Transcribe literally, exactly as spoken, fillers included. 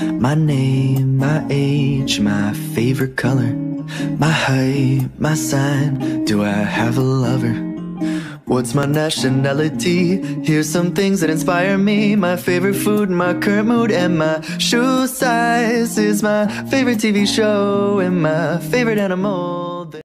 My name, my age, my favorite color, my height, my sign, do I have a lover? What's my nationality? Here's some things that inspire me. My favorite food, my current mood, and my shoe size is my favorite T V show, and my favorite animal